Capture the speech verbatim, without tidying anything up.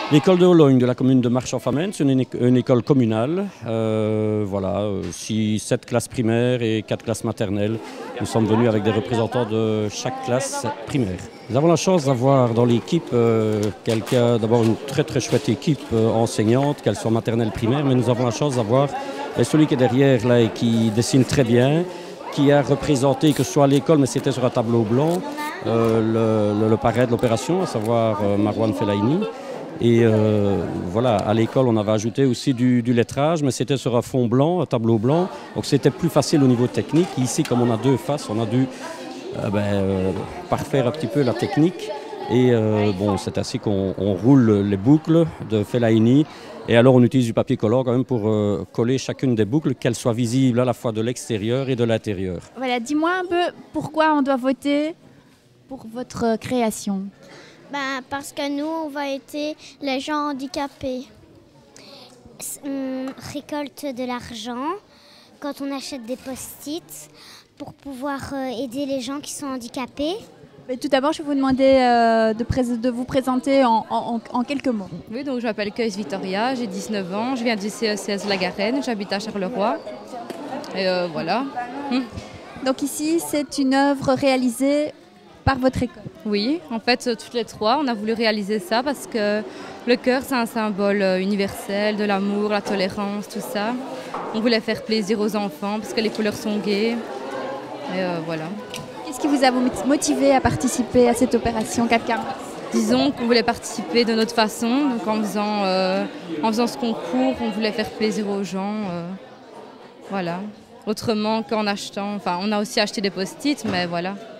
L'école de Hologne de la commune de Marche-en-Famenne, c'est une, une école communale. Euh, voilà, six, sept classes primaires et quatre classes maternelles. Nous sommes venus avec des représentants de chaque classe primaire. Nous avons la chance d'avoir dans l'équipe euh, quelqu'un, d'abord une très très chouette équipe euh, enseignante, qu'elle soit maternelle, primaire, mais nous avons la chance d'avoir celui qui est derrière là et qui dessine très bien, qui a représenté, que ce soit à l'école, mais c'était sur un tableau blanc, euh, le, le, le parrain de l'opération, à savoir euh, Marwan Fellaini. Et euh, voilà, à l'école, on avait ajouté aussi du, du lettrage, mais c'était sur un fond blanc, un tableau blanc. Donc c'était plus facile au niveau technique. Ici, comme on a deux faces, on a dû euh, ben, euh, parfaire un petit peu la technique. Et euh, bon, c'est ainsi qu'on on roule les boucles de Fellaini. Et alors, on utilise du papier collant quand même pour euh, coller chacune des boucles, qu'elles soient visibles à la fois de l'extérieur et de l'intérieur. Voilà, dis-moi un peu pourquoi on doit voter pour votre création. Ben, parce que nous, on va aider les gens handicapés. On récolte de l'argent quand on achète des post-it pour pouvoir aider les gens qui sont handicapés. Mais tout d'abord, je vais vous demander euh, de, pré- de vous présenter en, en, en quelques mots. Oui, donc je m'appelle Keus Victoria, j'ai dix-neuf ans, je viens du C E C S La Garenne, j'habite à Charleroi. Et euh, voilà. Hum. Donc ici, c'est une œuvre réalisée par votre école. Oui, en fait, toutes les trois, on a voulu réaliser ça parce que le cœur, c'est un symbole universel de l'amour, la tolérance, tout ça. On voulait faire plaisir aux enfants parce que les couleurs sont gaies. Et euh, voilà. Qu'est-ce qui vous a motivé à participer à cette opération quatre quarante? Disons qu'on voulait participer de notre façon, donc en faisant, euh, en faisant ce concours, on voulait faire plaisir aux gens. Euh, voilà. Autrement qu'en achetant, enfin, on a aussi acheté des post-it, mais voilà.